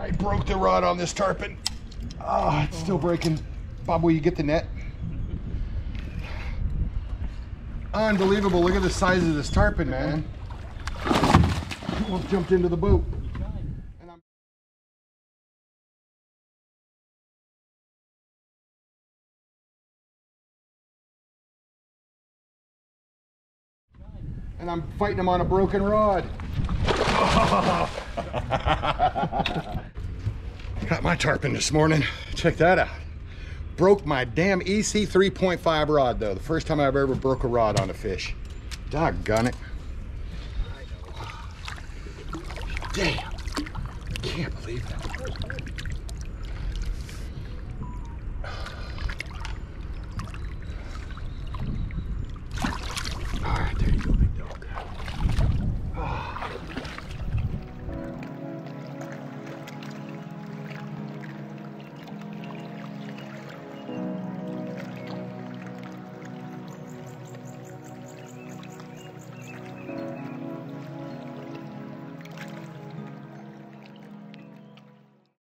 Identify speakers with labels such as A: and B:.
A: I broke the rod on this tarpon. Oh, it's still breaking. Bob, will you get the net? Unbelievable. Look at the size of this tarpon, man. Almost jumped into the boat. And I'm fighting him on a broken rod. Got my tarpon this morning. Check that out. Broke my damn EC 3.5 rod though. The first time I've ever broke a rod on a fish. Doggone it. Damn. Can't believe that.